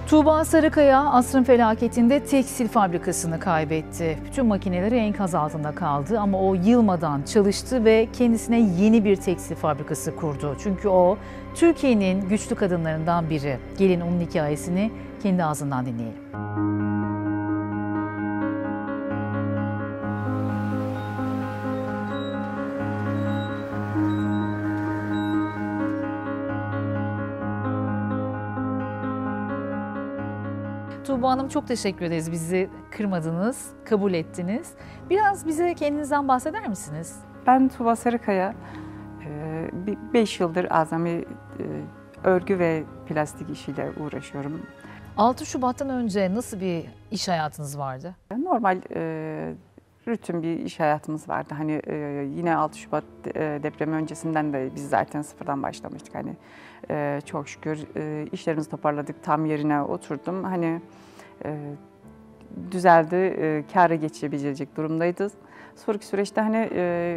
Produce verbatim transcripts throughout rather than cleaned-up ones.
Tuğba Sarıkaya asrın felaketinde tekstil fabrikasını kaybetti. Bütün makineleri enkaz altında kaldı ama o yılmadan çalıştı ve kendisine yeni bir tekstil fabrikası kurdu. Çünkü o Türkiye'nin güçlü kadınlarından biri. Gelin onun hikayesini kendi ağzından dinleyelim. Tuğba Hanım, çok teşekkür ederiz. Bizi kırmadınız, kabul ettiniz. Biraz bize kendinizden bahseder misiniz? Ben Tuğba Sarıkaya, beş yıldır azami örgü ve plastik işiyle uğraşıyorum. altı Şubat'tan önce nasıl bir iş hayatınız vardı? Normal rutin bir iş hayatımız vardı. Hani yine altı Şubat depremi öncesinden de biz zaten sıfırdan başlamıştık. Hani çok şükür işlerimizi toparladık, tam yerine oturdum. Hani düzeldi, kâra geçebilecek durumdaydı. Sonraki süreçte hani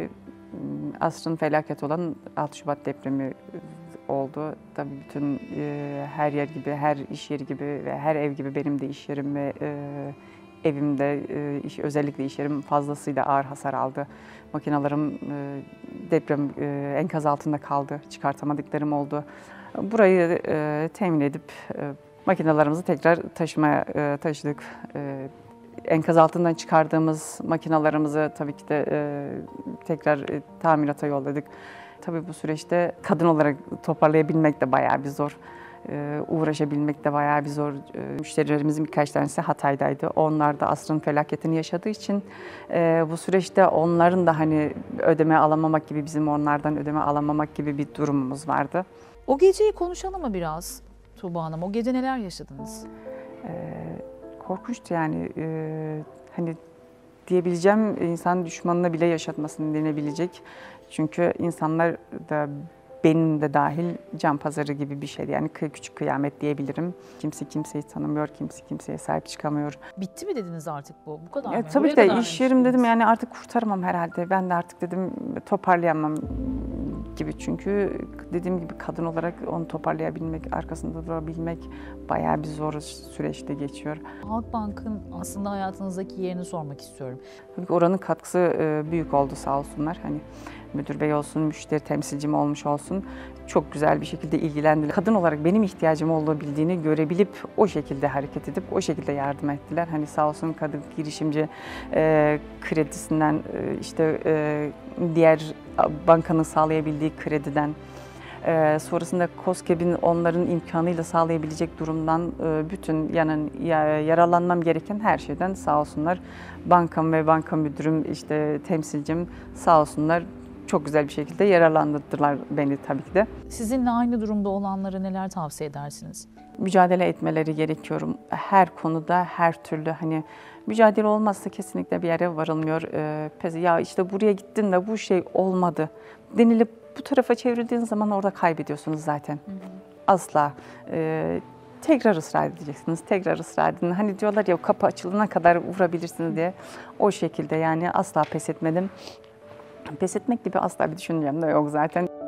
asrın felaketi olan altı Şubat depremi oldu. Tabii bütün her yer gibi, her iş yeri gibi ve her ev gibi benim de iş yerim ve evimde, iş, özellikle iş yerim fazlasıyla ağır hasar aldı. Makinalarım deprem enkaz altında kaldı, çıkartamadıklarım oldu. Burayı temin edip makinalarımızı tekrar taşımaya taşıdık. Enkaz altından çıkardığımız makinalarımızı tabii ki de tekrar tamirata yolladık. Tabii bu süreçte kadın olarak toparlayabilmek de bayağı bir zor. Uğraşabilmek de bayağı bir zor. Müşterilerimizin birkaç tanesi Hatay'daydı. Onlar da asrın felaketini yaşadığı için bu süreçte onların da hani ödeme alamamak gibi, bizim onlardan ödeme alamamak gibi bir durumumuz vardı. O geceyi konuşalım mı biraz Tuğba Hanım? O gece neler yaşadınız? Ee, korkunçtu yani. Ee, hani diyebileceğim, insan düşmanına bile yaşatmasını denebilecek. Çünkü insanlar da, benim de dahil, can pazarı gibi bir şeydi. Yani küçük kıyamet diyebilirim. Kimse kimseyi tanımıyor, kimse kimseye sahip çıkamıyor. Bitti mi dediniz artık bu? Bu kadar Ya, mı? tabii Buraya ki de kadar iş yerim dedim, yani artık kurtaramam herhalde. Ben de artık dedim toparlayamam gibi. Çünkü dediğim gibi kadın olarak onu toparlayabilmek, arkasında durabilmek bayağı bir zor süreçte geçiyor. Halkbank'ın aslında hayatınızdaki yerini sormak istiyorum. Tabii ki oranın katkısı büyük oldu, sağ olsunlar. Hani müdür bey olsun, müşteri temsilcim olmuş olsun, çok güzel bir şekilde ilgilendiler. Kadın olarak benim ihtiyacım olduğu bildiğini görebilip o şekilde hareket edip o şekilde yardım ettiler. Hani sağ olsun kadın girişimci e, kredisinden, e, işte e, diğer bankanın sağlayabildiği krediden, e, sonrasında KOSGEB'in onların imkanıyla sağlayabilecek durumdan, e, bütün yanın yararlanmam gereken her şeyden sağ olsunlar. Bankam ve banka müdürüm, işte temsilcim sağ olsunlar. Çok güzel bir şekilde yararlandırdılar beni tabii ki de. Sizinle aynı durumda olanlara neler tavsiye edersiniz? Mücadele etmeleri gerekiyor. Her konuda, her türlü, hani mücadele olmazsa kesinlikle bir yere varılmıyor. Ee, ya işte buraya gittin de bu şey olmadı denilip bu tarafa çevrildiğiniz zaman orada kaybediyorsunuz zaten. Hı hı. Asla. Ee, tekrar ısrar edeceksiniz, tekrar ısrar edin. Hani diyorlar ya, kapı açılana kadar vurabilirsiniz diye. O şekilde yani asla pes etmedim. Pes etmek gibi asla bir düşüncem de yok zaten.